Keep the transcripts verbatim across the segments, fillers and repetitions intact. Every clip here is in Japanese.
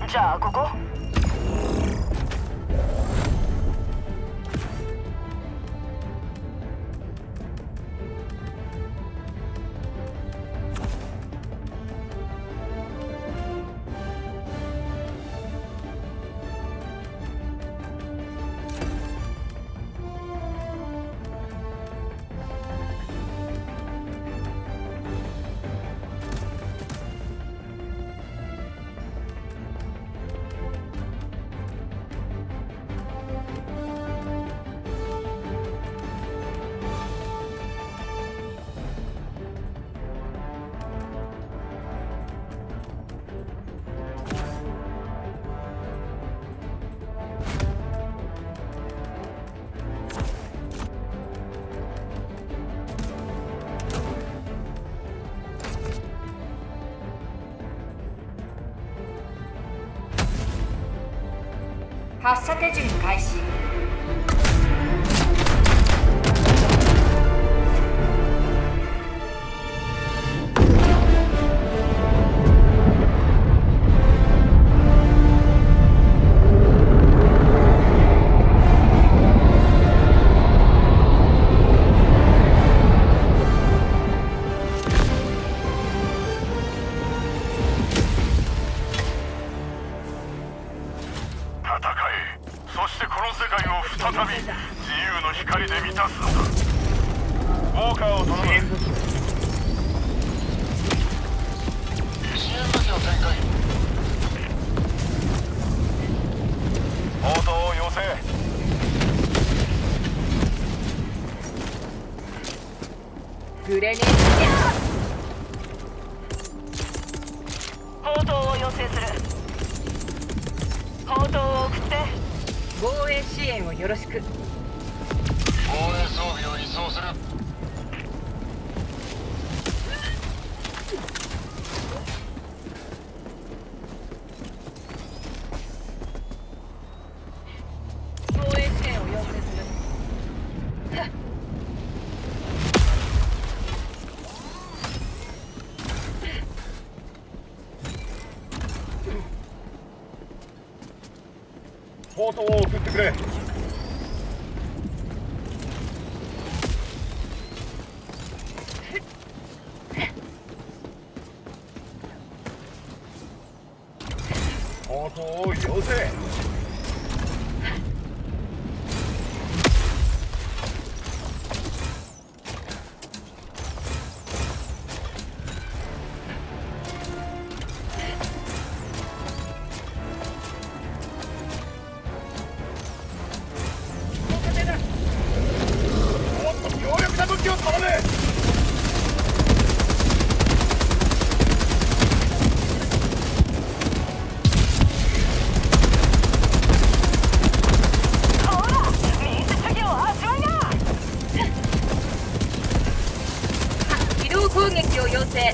じゃあここ。 発射手順開始。グレネード。砲塔を要請する。砲塔を送って。防衛支援をよろしく。 防衛装備を移送する。 防衛支援を要請する。 砲塔を送ってくれ。砲塔をよせ。 攻撃を要請。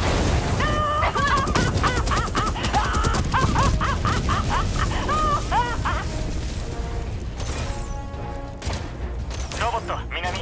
ロボット南。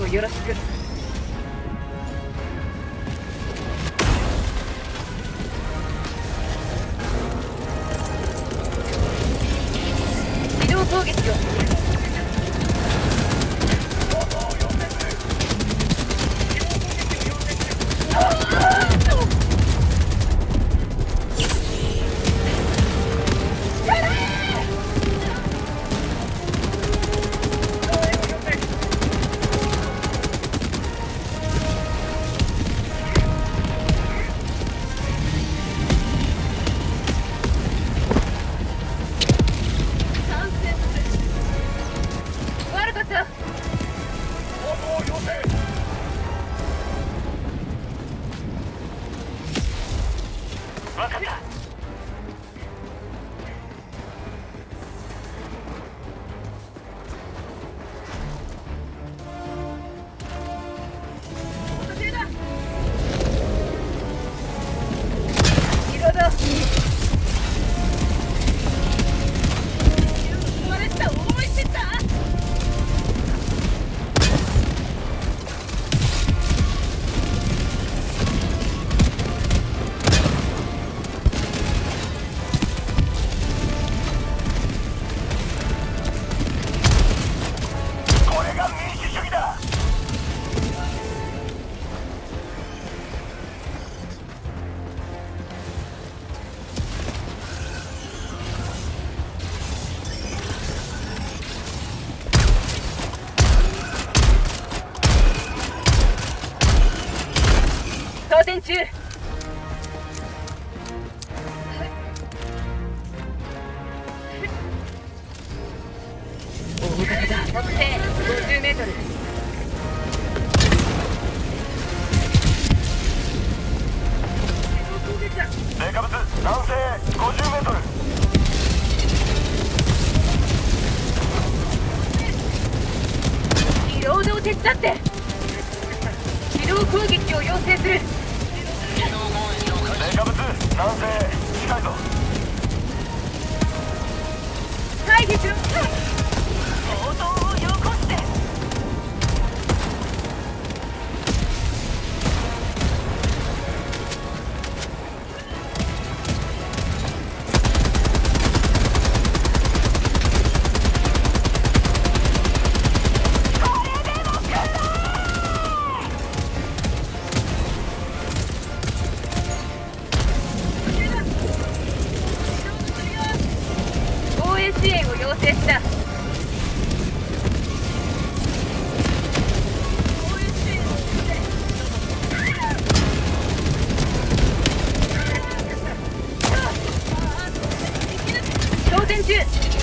をよろしく。機動攻撃を。当選中。大型だ。特定ごじゅうメートル。 デカブツ南西ごじゅうメートル。 リロードを手伝って。機動攻撃を要請する。 デカブツ南西近いぞ。 回避しろ。応答をよこして。支援を要請した。当選中。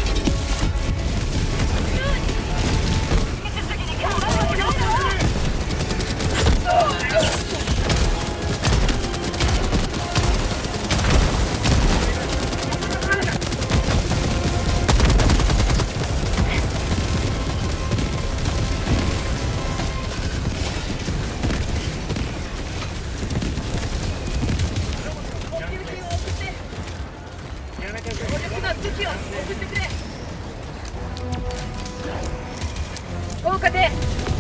効果で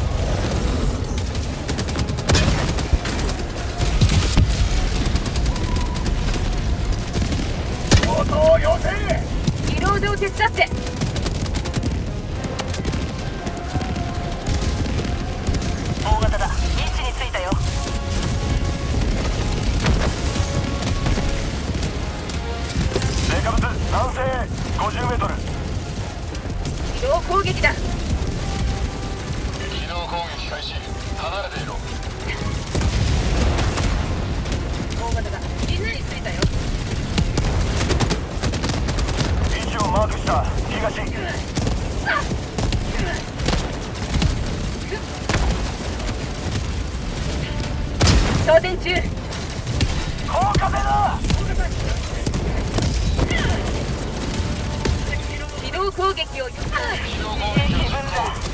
応答を要請。 リロードを手伝って。 大型だ。位置についたよ。 デカブツ南西ごじゅうメートル。 機動攻撃だ。 機動攻撃開始。離れていろ。 大型だ。位置についたよ。 位置をマークした東。 当選中。 効果でだ。 機動攻撃を。 機動攻撃を進行。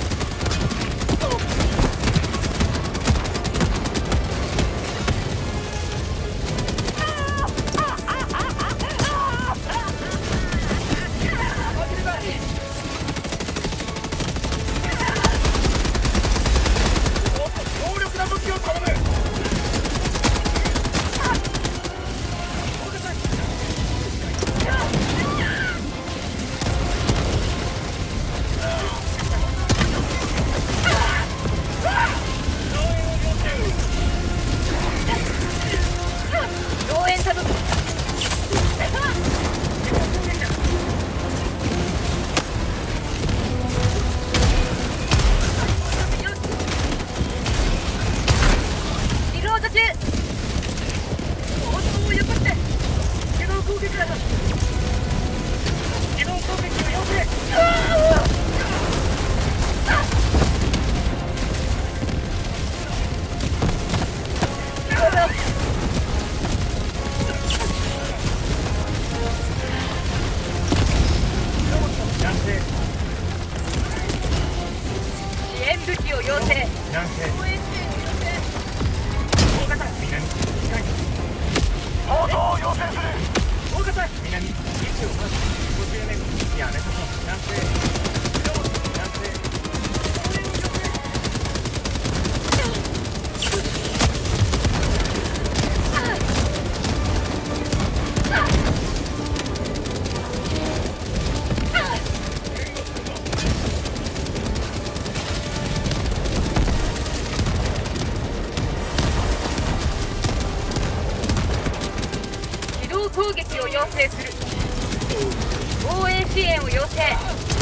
攻撃を要請する。防衛支援を要請。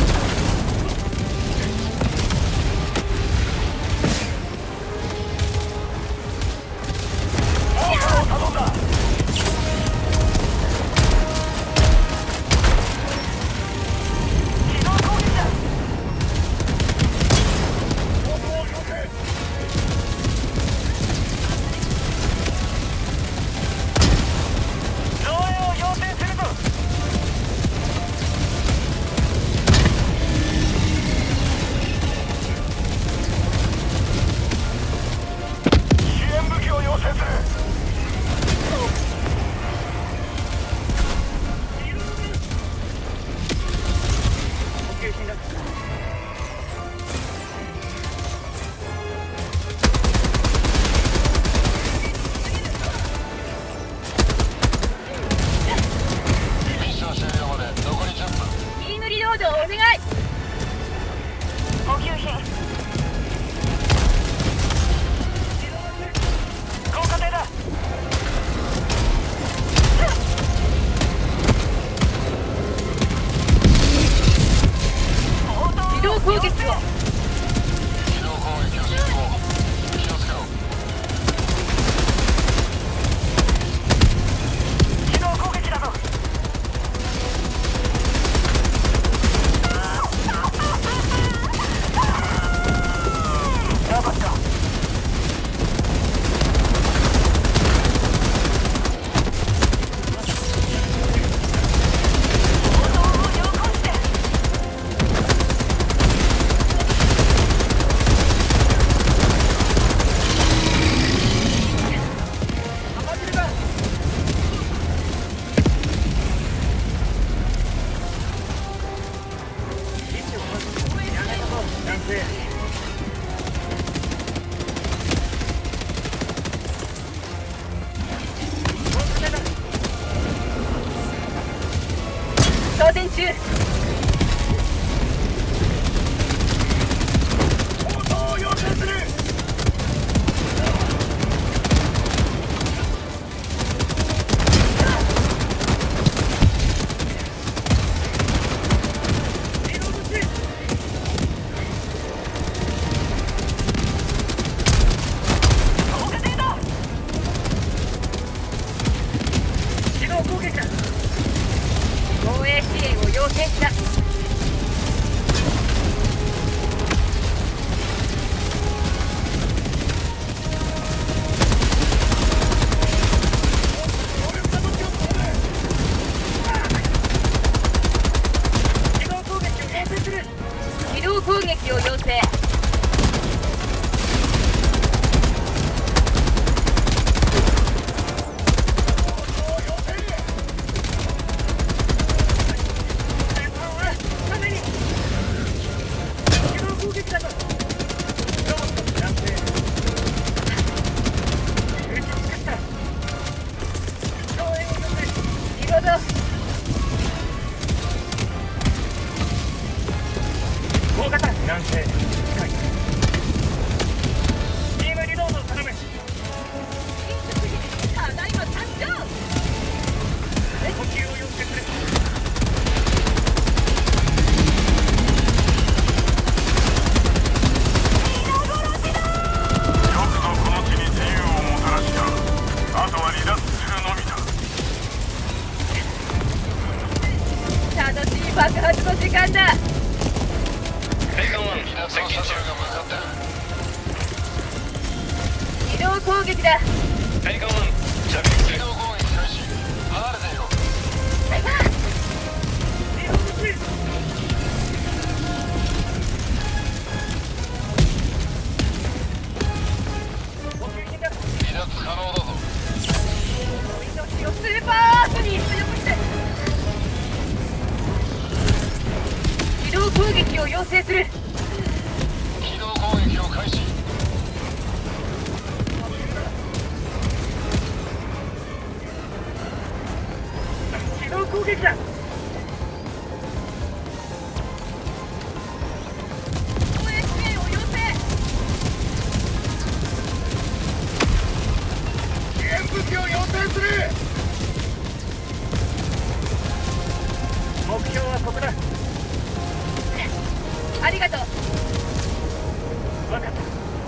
頼んだ。機動攻撃だ。 お願い。 補給品効果艇だ。 自動攻撃を。 自動攻撃を成功。気をつけろ。 自動攻撃だぞ。 装填中。 応答を要請する。 自動攻撃だ。防衛支援を要請した。自動攻撃を要請する。自動攻撃を要請。 大型南西近い。チームリロード頼む。 ただいま参上。 補給を要請する。 よくぞこの地に自由をもたらした。あとは離脱するのみだ。 楽しい爆発の時間だ。 接近中が向かってる。 自動攻撃だ。 ペリカンワン着陸する。 自動攻撃開始。離れていろ。 補給品だ。 離脱可能だぞ。 命をスーパーアートに強くして。自攻撃を要請する。 機動攻撃を開始。 機動攻撃だ。 応援支援を要請。 支援武器を要請する。 目標はここだ。 ありがとう。 分かった。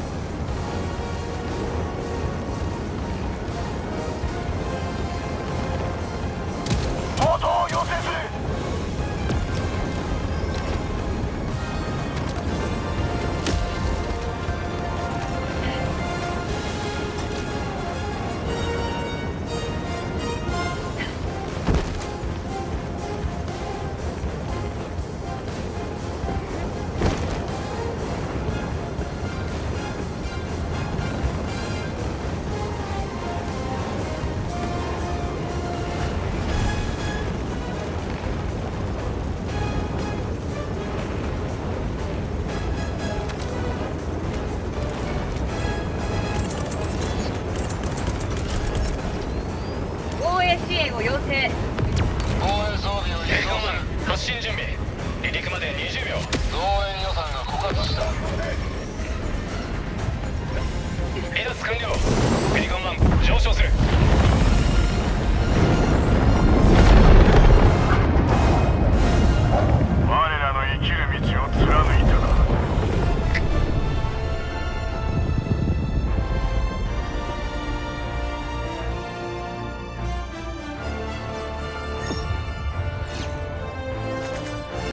ポートを要請する。 応援支援を要請。 防衛装備を移動する。 発進準備。離陸までにじゅうびょう。 増援予算が枯渇した。